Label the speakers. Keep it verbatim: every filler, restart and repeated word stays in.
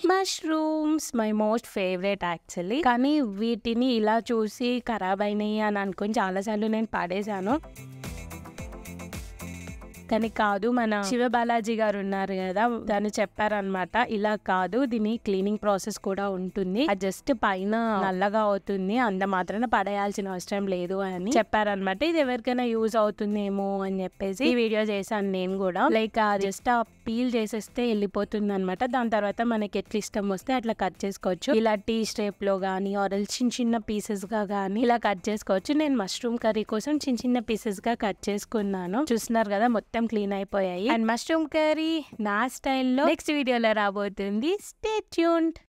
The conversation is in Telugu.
Speaker 1: Mushrooms my most favourite actually. కానీ వీటిని ఇలా చూసి ఖరాబ్ అయినాయి అని అనుకుని చాలాసార్లు నేను పడేశాను. కానీ కాదు, మన శివ బాలాజీ గారు ఉన్నారు కదా, దాన్ని చెప్పారనమాట, ఇలా కాదు, దీని క్లీనింగ్ ప్రాసెస్ కూడా ఉంటుంది, అది జస్ట్ పైన నల్లగా అవుతుంది, అంత మాత్రాన పడేయాల్సిన అవసరం లేదు అని చెప్పారనమాట. ఇది ఎవరికైనా యూజ్ అవుతుందేమో అని చెప్పేసి ఈ వీడియో చేశాను నేను కూడా. లైక్ జస్ట్ ఆ పీల్ చేసేస్తే వెళ్ళిపోతుంది అనమాట. దాని తర్వాత మనకి ఎట్లా ఇష్టం వస్తే అట్లా కట్ చేసుకోవచ్చు. ఇలా టీ స్టేప్ లో గానీ ఆర్ చిన్న చిన్న పీసెస్ గా గానీ ఇలా కట్ చేసుకోవచ్చు. నేను మష్రూమ్ కర్రీ కోసం చిన్న చిన్న పీసెస్ గా కట్ చేసుకున్నాను. చూస్తున్నారు కదా, మొత్తం క్లీన్ అయిపోయాయి. అండ్ మష్రూమ్ కర్రీ నా స్టైల్లో నెక్స్ట్ వీడియోలో రాబోతుంది. Stay tuned.